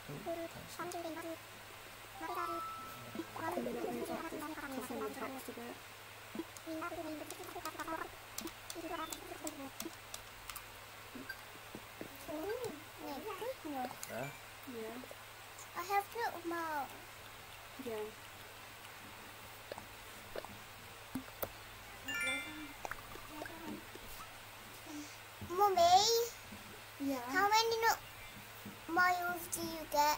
Yeah. I have little mouth. Yeah. Mummy, Yeah. how many miles do you get?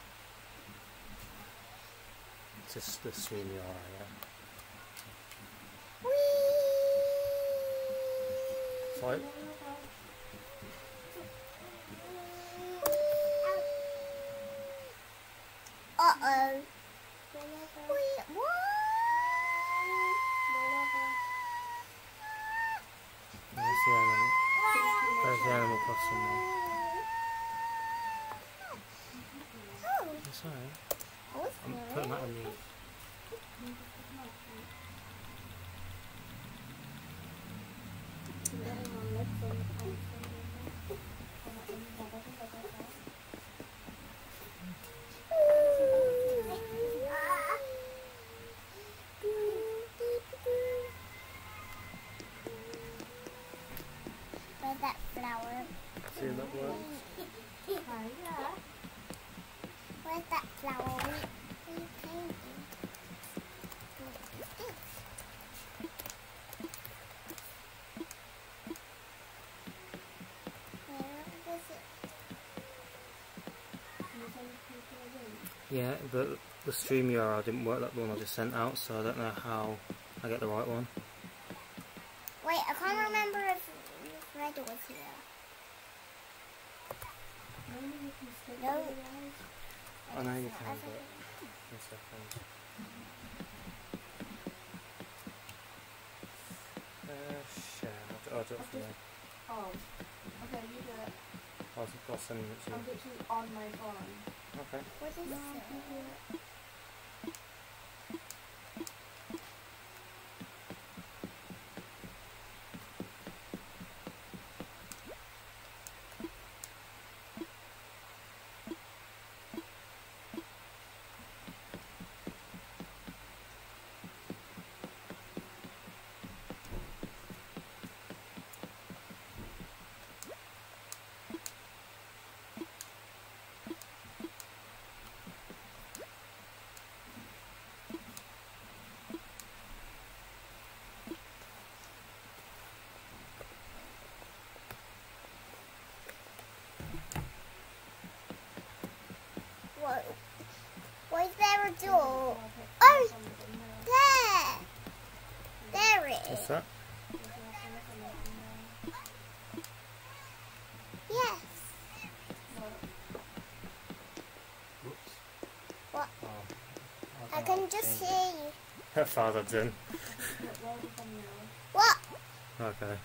Just assume you're alright, Whee! yeah. So, Uh-oh. Whee! What? there's the animal. There's the Animal Crossing there. Oh, It's alright. what's I'm putting that on the... Where's that flower? See that works? Where's that flower? What are you painting? Where was it? Yeah, but the stream URL didn't work like the one I just sent out, so I don't know how I get the right one. Wait, I can't remember if Red was here. No. I know you I can, think- but... One second. Share. I'll do it for you. Oh. Okay, you do it. I'll send it to I'm you. literally on my phone. Okay. What is No, it? you do it. What? Why is there a door? Oh, there! There it What's is. that? Yes. Whoops. What? Oh. I can just hear you. Her father done. What? Okay.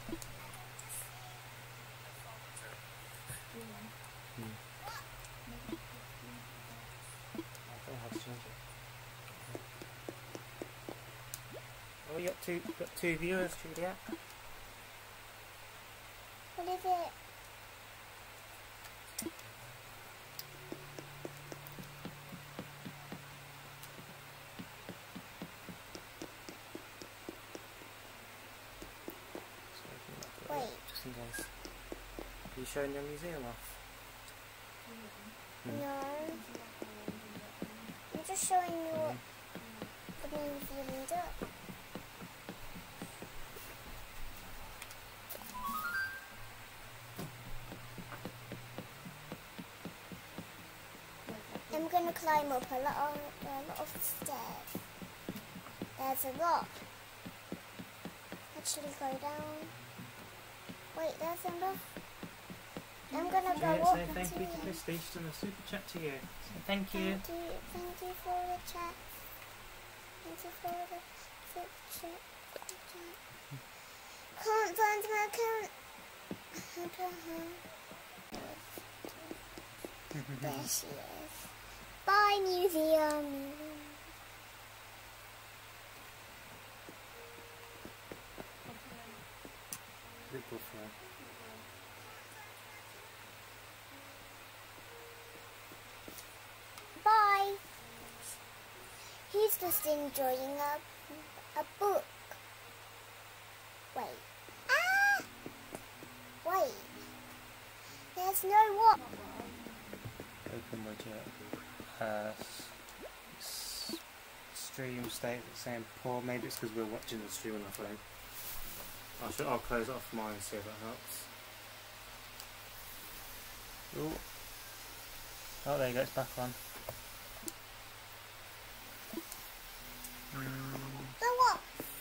Oh, you got two viewers, Juliette. What is it? Wait. Just in case. Are you showing your museum off? No. I'm just showing you what the museum does. I'm gonna climb up a lot of stairs. There's a rock. Actually go down. Wait, there's enough. I'm gonna go Juliette, up say and thank see you to it. Christy. She's done a super chat to you. Say thank you. Thank you for the chat. Thank you for the chat. Can't find my account. There she is. Bye, museum. Big buffalo. He's just enjoying a book. Wait. Ah! Wait. There's no what? Open widget. Stream state that's saying poor. Maybe it's because we're watching the stream on our phone. I'll close it off mine and see if that helps. Ooh. Oh, there you go, it's back on. The what?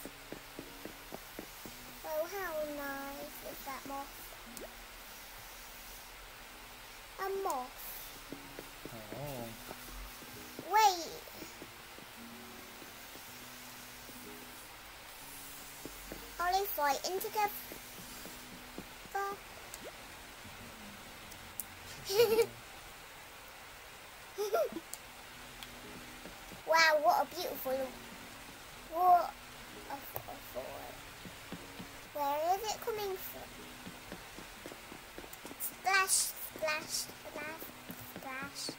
Oh, how nice is that moth? A moth. Oh. Wait. Are they fighting together? Wow, what a beautiful what a forest. Where is it coming from? Splash, splash, splash, splash.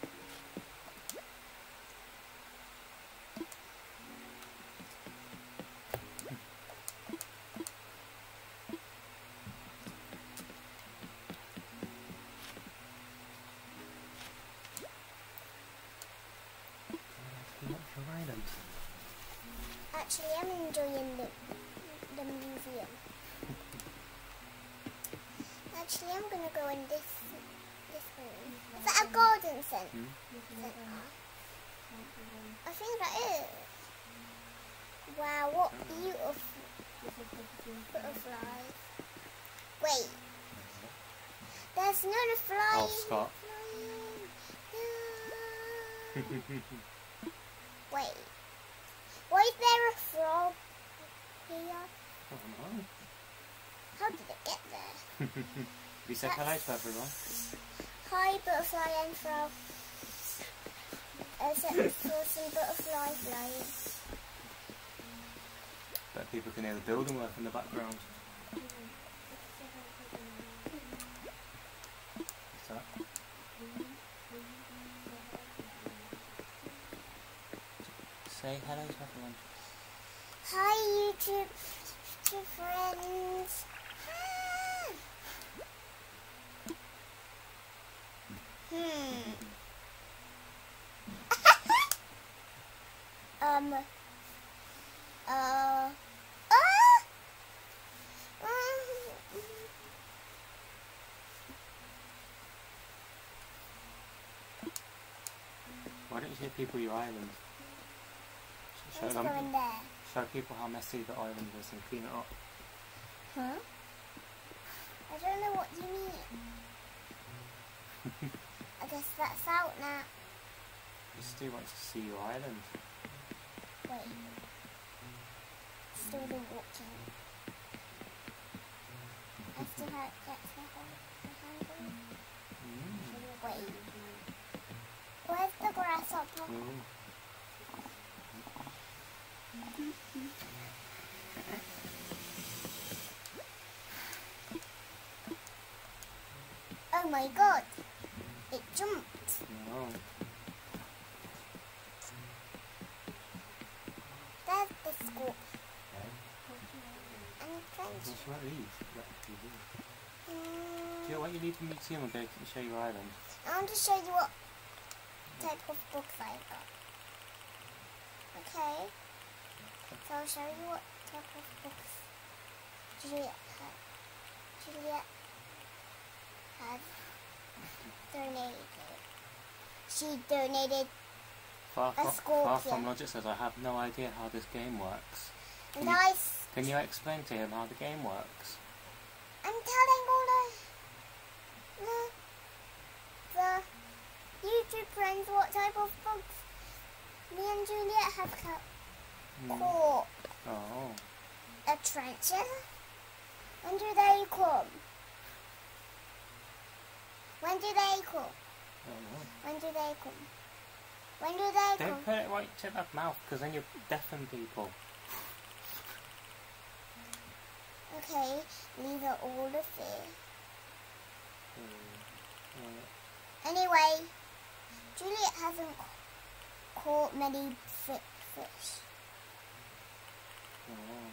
Actually, I'm enjoying the museum. Actually, I'm gonna go in this room. Is that a garden center? I think that is. Wow, what beautiful butterflies. Wait. There's another fly. Oh, Scott. Wait. Why is there a frog here? I don't know. How did it get there? You said hello to everyone. Hi, butterfly and frog. Saw some butterfly flying. Bet people can hear the building work in the background. What's that? Say hello to everyone. Hi, YouTube friends. Why don't you show people your island? Let's go in there. Show people how messy the island is and clean it up. Huh? I don't know what you mean. I guess that's out now. You still want to see your island. Wait. Still the watching. I still have the handle. Wait. Where's the grasshopper? Oh my god. It jumped. No. There's the scorpion. And What's French. that leave? Do you know what you leave the museum and go to show your island? I want to show you what type of books I got. Okay. So I'll show you what type of books Juliette has donated. She donated Far a scorpion. from Logic says, I have no idea how this game works. And Can you explain to him how the game works? I'm telling all the YouTube friends what type of bugs me and Juliette have caught. Oh. A tarantula? When do they come? When do they come? When do they come? When do they come? Don't put it right to that mouth, because then you deafen people. Okay, these are all the fear. Anyway, Juliette hasn't caught many fish. Oh.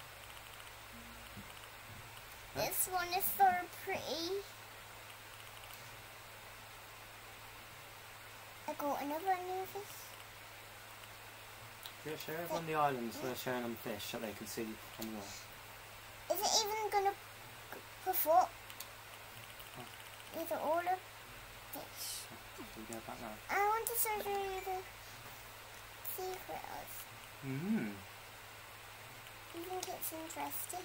This one is so pretty. I got another new fish. Yeah, show everyone the islands. They're showing them fish so they can see anymore. Is it even gonna perform? These are all of fish. Should we go back now? I want to show you the secrets. Mm. You think it's interesting?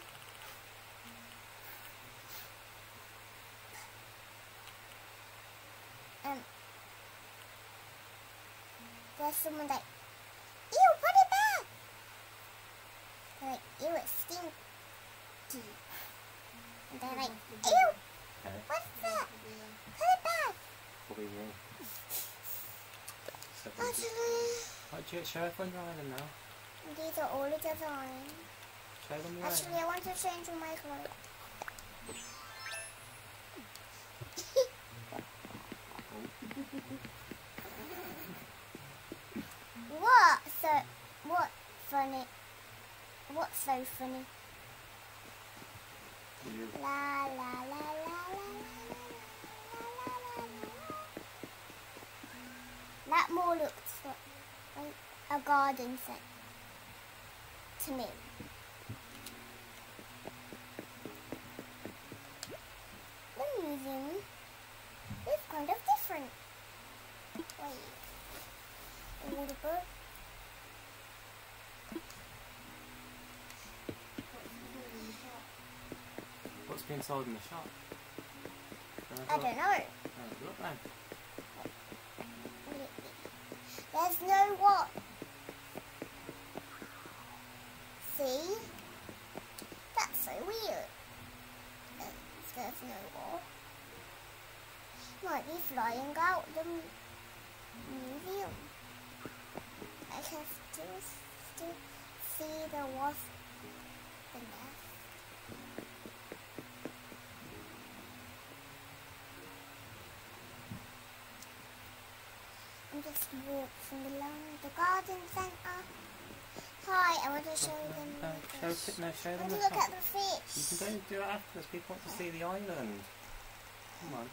There's someone like, ew, put it back! They're like, ew, it's stinky. And they're like, ew, Okay. what's that? Put it back! Probably will. So Actually, right, Juliette, show everyone your island now. these are all the designs. Show them your Actually, I want to change my clothes. What funny? What's so funny? You. La la la la la la. That more looks like a garden set to me. The museum is kind of different. Wait, all the books. What's being sold in the shop? I don't know. Oh, look then. There's no what? See? That's so weird. There's no what? Might be flying out the museum. I can still see the wasp in there. I'm just walking along the garden centre. Hi, I want to show them the fish. Show I them want the to look shop. at the fish. You can go do it afterwards. People want to see the island. Come on.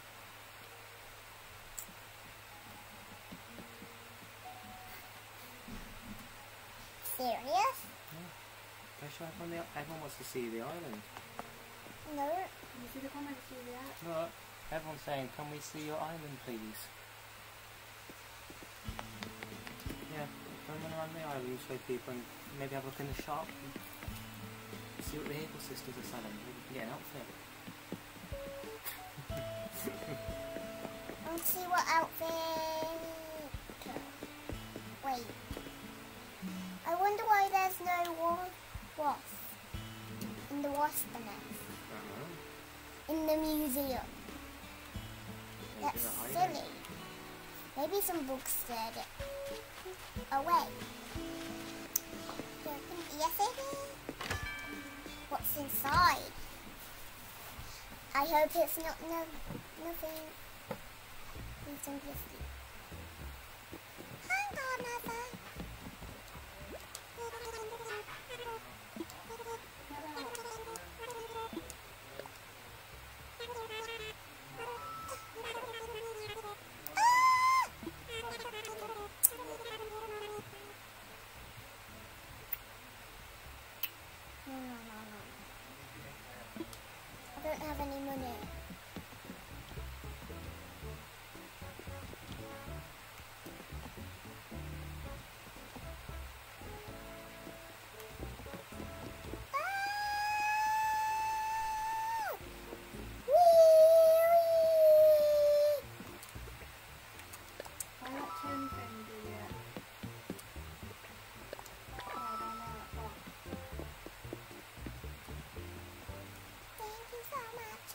Serious? Yeah. Go show everyone. Everyone wants to see the island. No. You see the comments, Juliette? Look, everyone's saying, "Can we see your island, please?" Yeah, go around the island, show people, and maybe have a look in the shop. And see what the Eagle sisters are selling. Maybe we can get an outfit. Let's see what outfit. Wait. I wonder why there's no wasp in the wasp nest in the museum. That's silly. Maybe some books scared it away. Yes, it is. What's inside? I hope it's not nothing. Simplicity. Hang on, Mother. No. I don't have any money. Buy that tin thing, Juliette. Oh, down there, that box. Thank you so much.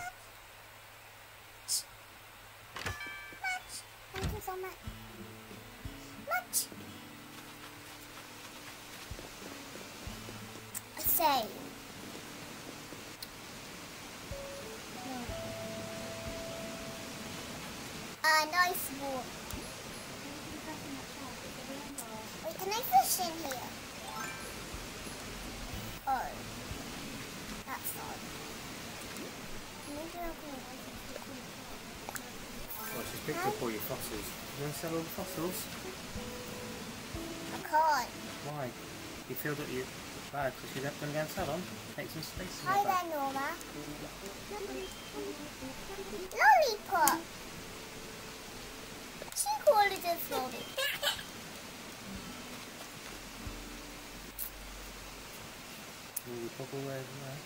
Thank you so much. Say. Nice walk. Wait, can I fish? What's in here? Oh. That's odd. Maybe I'll go. Well, she's picked up all your fossils. You want to sell all the fossils? I can't. Why? You filled up your bag because you're going to go and sell them? Take some space in Hi your bag. there, Norma. Lollipop. She called it a lollipop. Will pop all over there?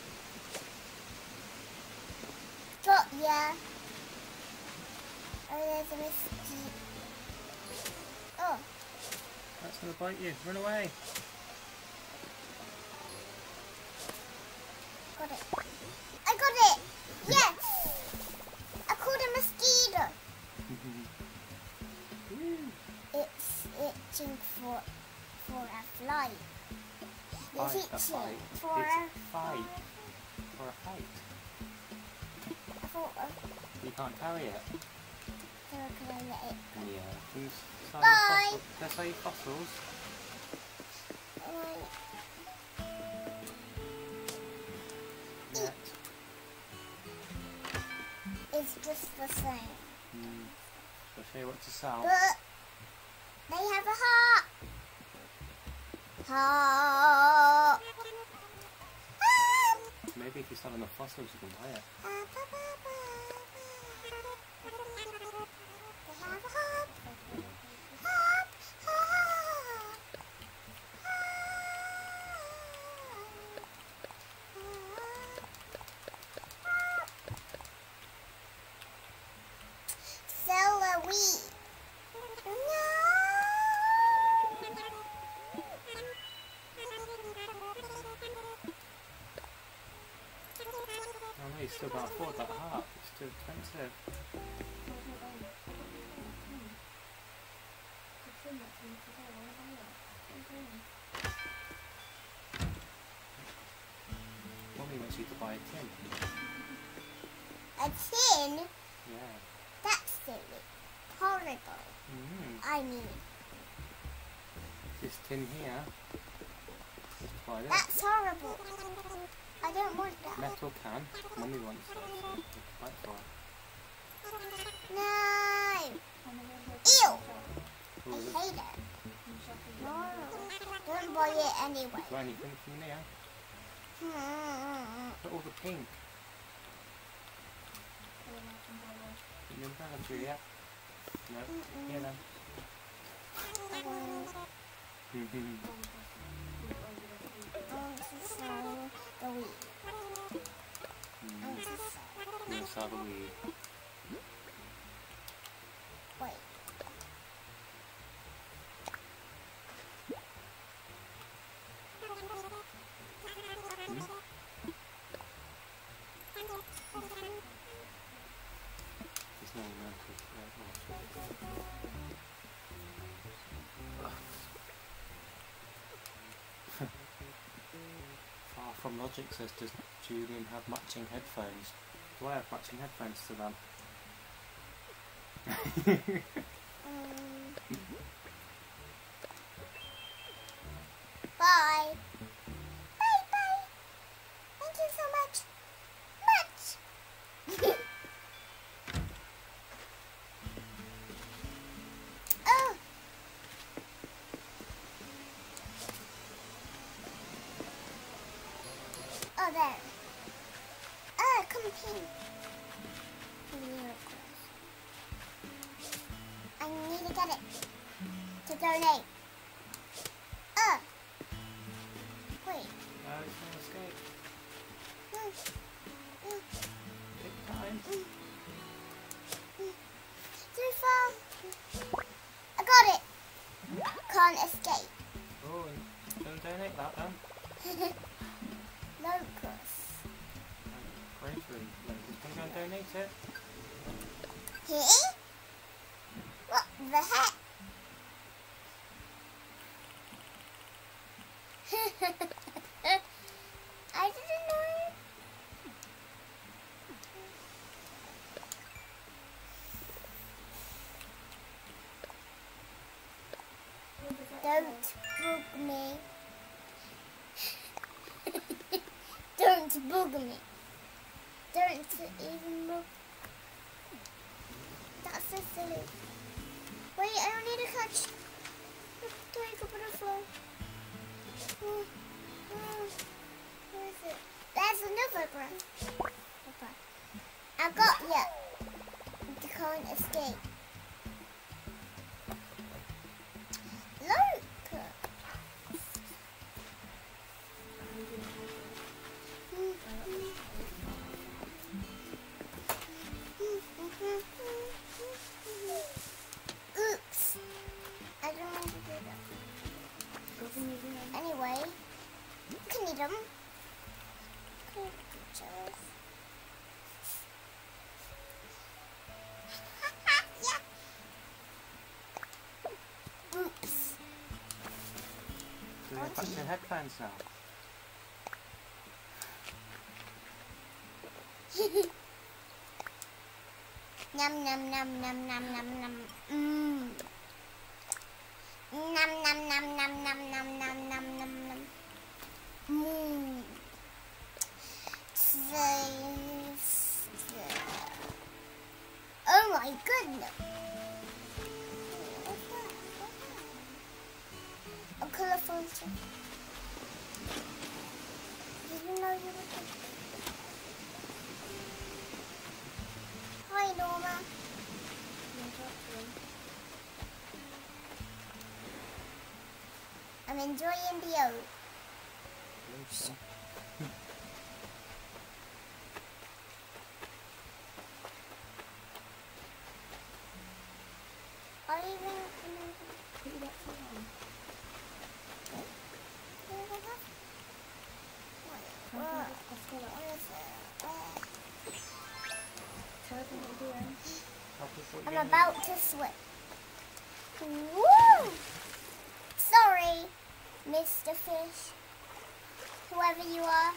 Got ya. Oh, there's a mosquito. Oh. That's going to bite you. Run away. Got it. I got it! Yes! I caught a mosquito. It's itching for a fly. It's Fight, a itching fight. for It's a fight. For a fight. for a. You can't carry it. So can I let it? Yeah. Can you sell Bye. your fossils? Can I sell your fossils? Yet. It's just the same. I'll show you what to sell. But they have a heart. Heart. Maybe if you sell enough fossils you can buy it. They have a heart. Heart. Sell a weed. Oh no, you still can't afford that heart. It's too expensive. Mommy wants you to buy a tin. A tin? Yeah. That's silly. Horrible. I mean, This tin here. Just buy this. that's horrible. I don't want that. Metal can. Mommy wants that. So you can fight for it. No. Ew. I Ooh, hate it. No. Don't buy it anyway. got anything from there? Look at all the pink. In the umbrella, Juliette. No. Here then. I want to sell the weed. I want to sell. You sell the weed. Wait. There's no metal. Far from logic says, does Julian have matching headphones? Do I have matching headphones to them? Bye. Bye bye. Thank you so much. Oh. Oh, there. Come pink. I need to get it to donate. Wait. No, it's no escape. Take time. Too far. I got it. Can't escape. Oh, and don't donate that then. Locust. Bravery. Can you go and donate it? Here? What the heck? I didn't know. Don't bug me. Don't bug me. Don't even bug. That's so silly. Wait, I don't need to catch. Take a butterfly. Where is it? There's another branch. Okay. I got you. You can't escape. Look. Oops. I don't want to do that. Anyway, you can eat them. Oops. Do they have your headphones now? Nom nom nom nom nom nom nom. Nom nom nom nom nom nom nom nom nom nom. Oh my goodness. A colourful stuff. Did you know you were there? Hi Norma. I'm enjoying the ocean. Are you even put that for on? What is it? I'm about to swim. Woo! Sorry, Mr. Fish. Whoever you are.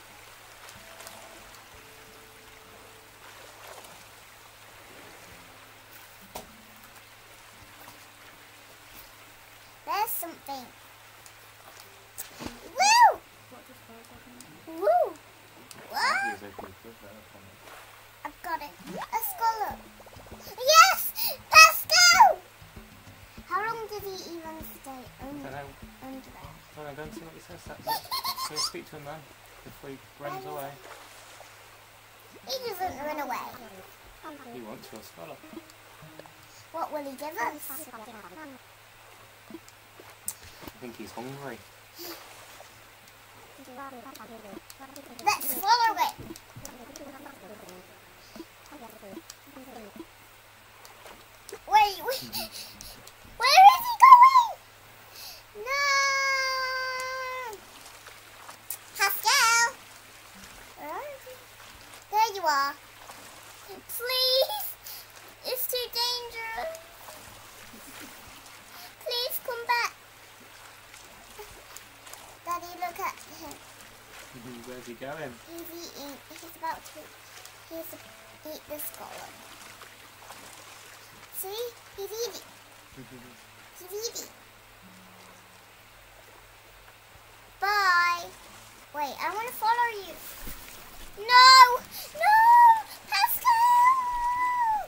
There's something. Woo! Woo! What? I've got it. A scallop. Yes! Pascal! How long did he even stay under there? Well, I don't see what he says. So speak to him then, before he runs away. He doesn't run away. He wants your scallop. What will he give us? I think he's hungry. Let's follow it. Wait. Where is he going? No. Pascal. Where are you? There you are. Please. It's too dangerous. Please come back. Daddy, look at him. Where's he going? He's eating. He's about to eat the scallop. See? He's eating. He's eating. Bye. Wait, I want to follow you. No! No! Pascal!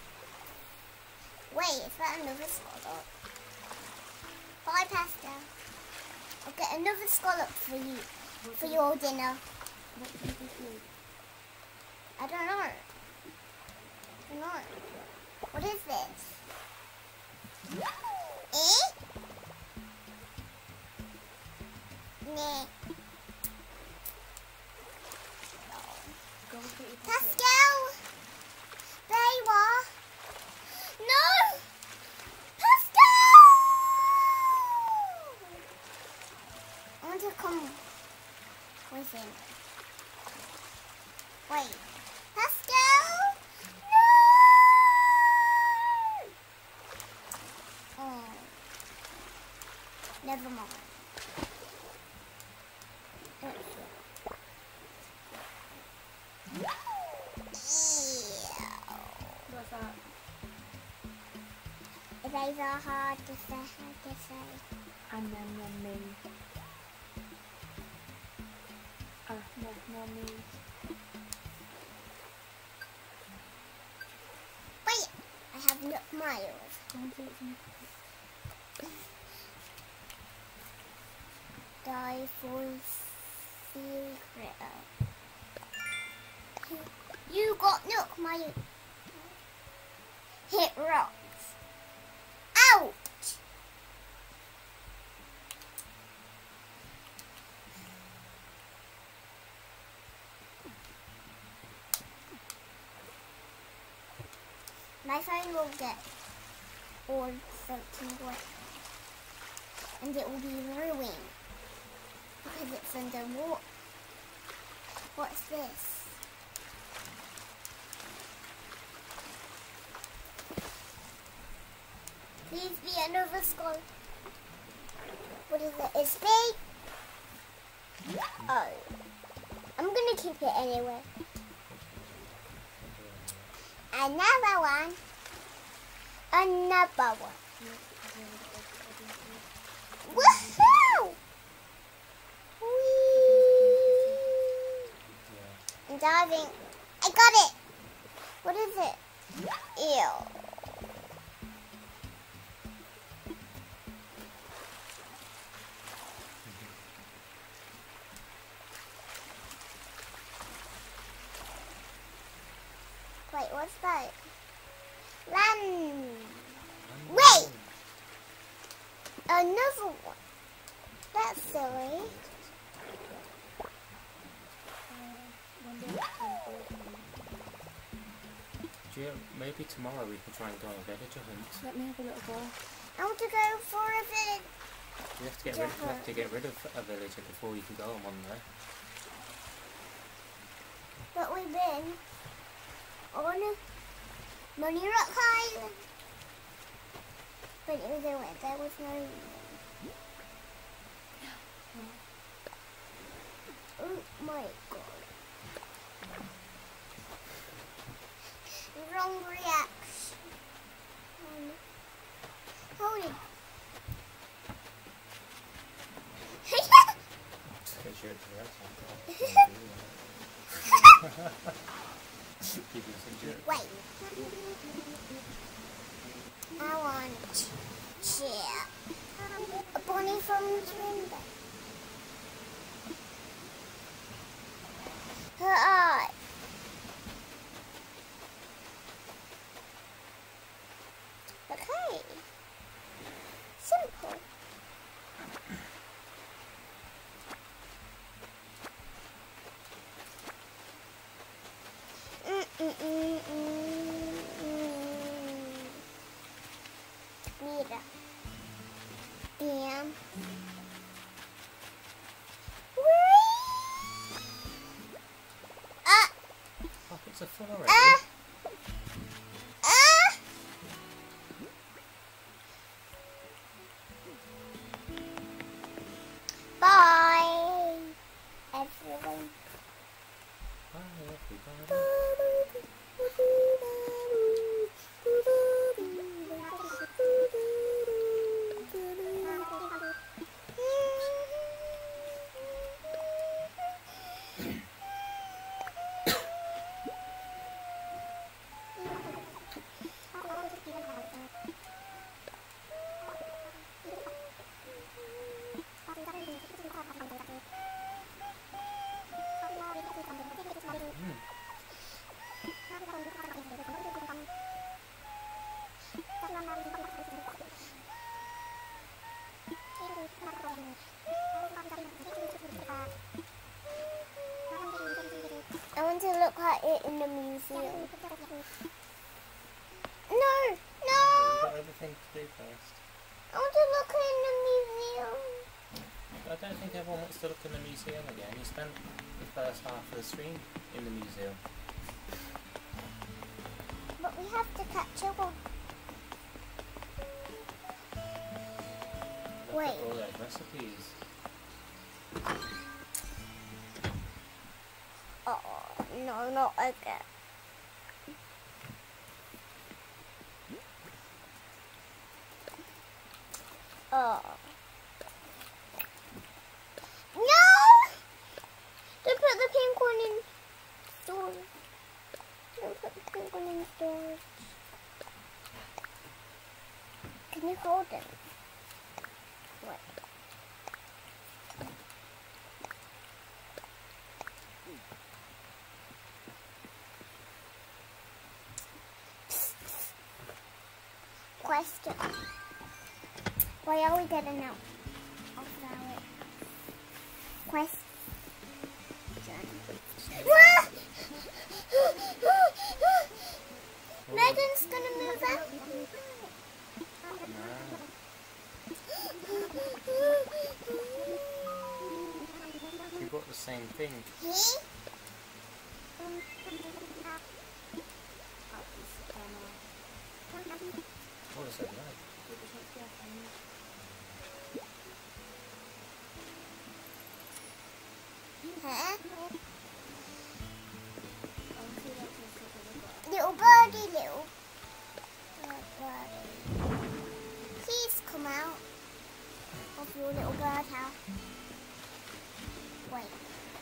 Wait, is that another scallop? Bye, Pascal. I'll get another scallop for you. For your dinner. I don't know. What is this? Nah. Pascal! There you are. No! Pascal! I want to come with him. Wait. Pascal! No! Oh. Never mind. What's that? These are hard to say. And then me. No me. Wait, I have Nook Miles. Die for secret. You got Nook Miles. Hit rocks. Ouch! My phone will get all soaking wet, and it will be ruined because it's underwater. What's this? Please be another skull. What is it? It's big. Oh, I'm gonna keep it anyway. Another one. Another one. Woohoo! Whee! I'm diving. I got it. What is it? Ew. Wait, what's that? Run! Wait! Another one. That's silly. Maybe tomorrow we can try and go on a villager hunt. Let me have a little go. I want to go for a village. You have to get rid of a villager before you can go on one there. But we've been on Money Rock Island. But it was there was no. Oh my god. Wrong reaction. Hold it. Wait. I want chair. A bunny from Dreamland. Her eye. Okay. Simple. Mira. Damn. Pockets are full already. Bye, everyone. Bye, everybody. I want to look at it in the museum. No, no! We've got everything to do first. I want to look in the museum. I don't think everyone wants to look in the museum again. You spent the first half of the stream in the museum. But we have to catch up on. Look Wait. at all those recipes. Oh, no, not again. Oh. Can you hold them? What? Question. Why are we getting out of our question? Megan's gonna move out. We got the same thing. What is that like? Huh? Little birdie, little birdie. Please come out of your little birdhouse. Wait.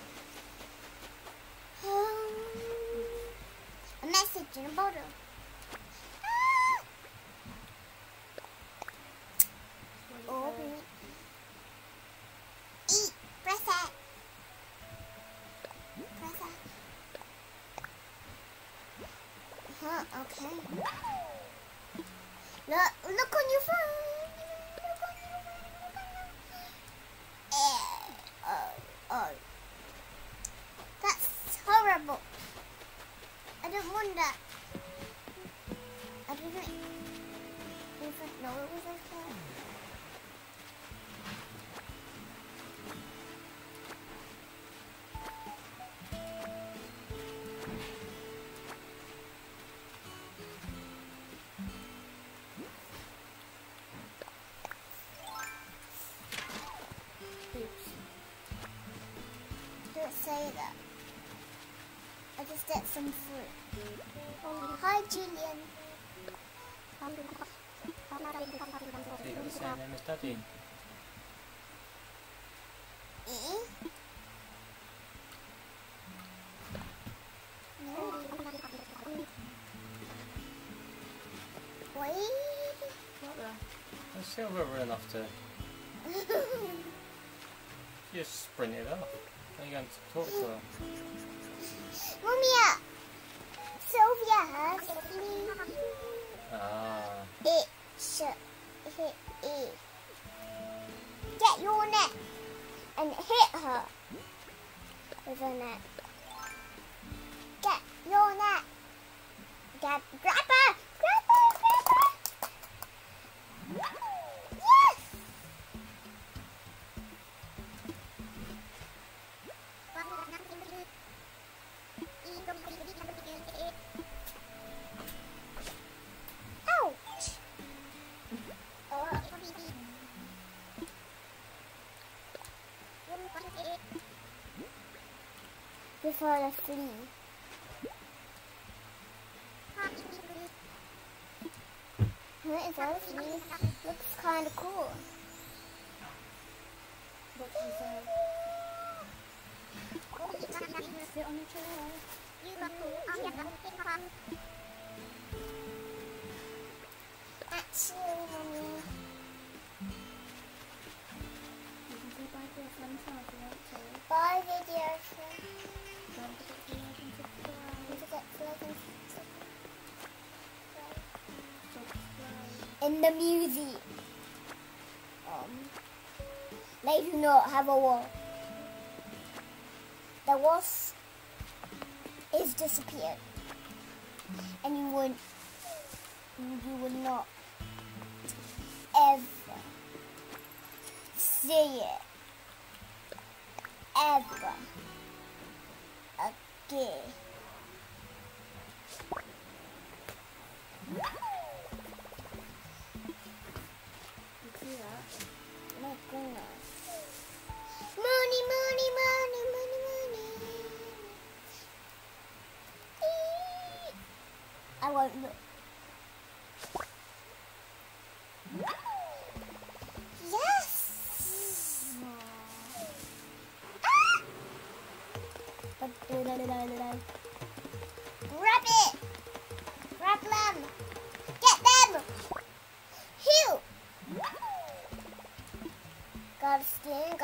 A message in a bottle. Open it. Eat. Press that. Press that. Okay. Look on your phone. Oh. That's horrible. I don't want that. I didn't even know it was like that. Don't say that. I just ate some fruit. Hi, Julian. So you got the same name as Daddy. Wait. I'm still rubber enough to just sprint it off. Are you going to talk to her? Mummy, Sylvia has hit it. Get your net and hit her with a net. Get your net. Grab her. Grab her. Grab her. Yes. Ouch! Before the flea. What is that flea? Looks kind of cool. What is that? Sit on the chair. Actually, Mummy. You can say bye to your friends now if you want to. Bye, video. Don't forget to like and subscribe. In the museum, they do not have a wall. The wasp is disappeared, and you would not ever see it ever again. You see that? My goodness. Money, money, money, money, money. I won't look. Yes! Grab it! Grab them! Get them! Heal! Gotta stand.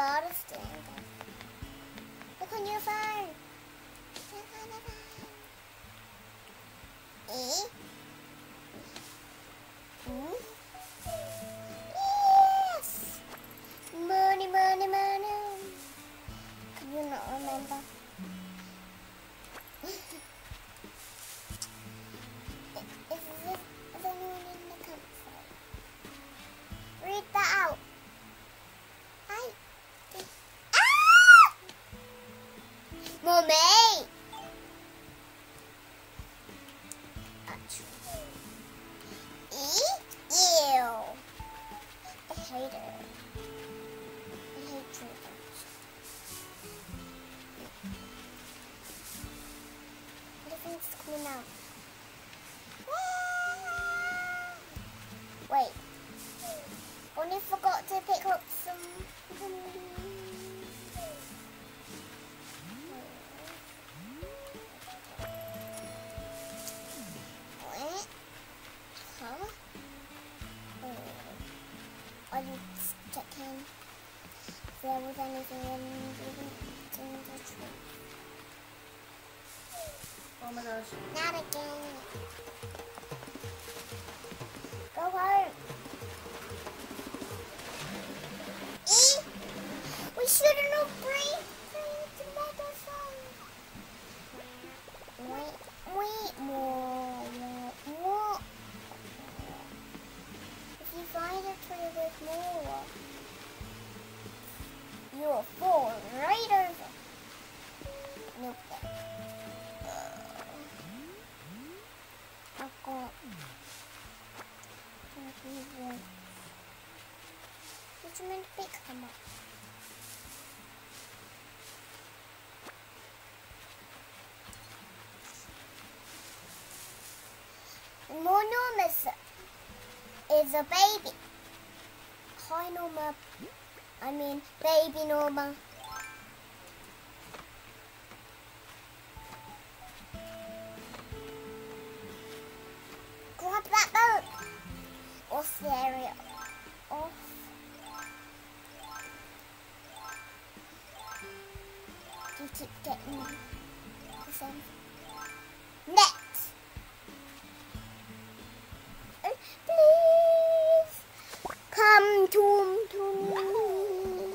Look on your phone. Look on the phone. Yes! Money. Can you not remember? Is anyone in the campsite? Read that out. Mummy! Ew. I hate it. I hate children. Everything's coming out. Wait. Only forgot to pick up some. Huh? I need to check in if there was anything in the tree. Oh my gosh. Not again. Go home. We shouldn't have played the megaphone. Wait, more. If you find a tree with more, you'll fall right over. Nope. I've got. Did you mean to pick them up? More Norma's is a baby. Hi Norma. I mean baby Norma. Grab that boat. Off the area. Off. You keep getting the same. Next. Please come to me.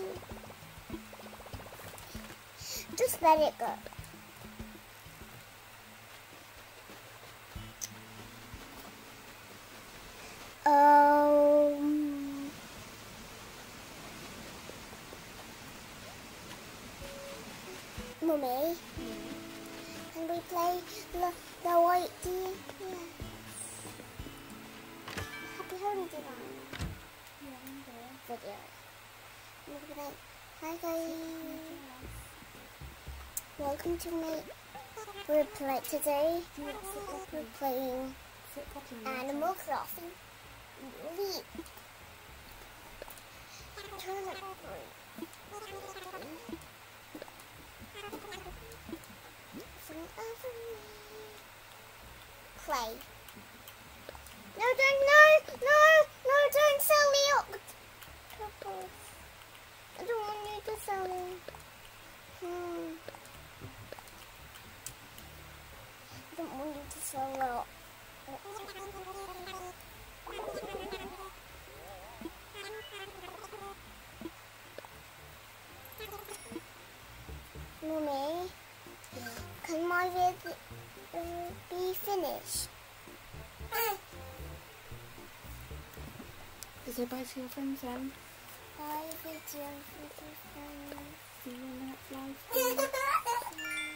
Just let it go. Mummy, can we play the white deer? Yeah. Happy home design. Video. Look at that. Hi guys. Welcome to my today. We're playing Animal Crossing. Leap. Turn it over. Play. No, don't sell me up. I don't want you to sell me. I don't want you to sell me up. Mummy, can my video be finished? Say bye to your friends then. Bye, video. See you in the next live stream.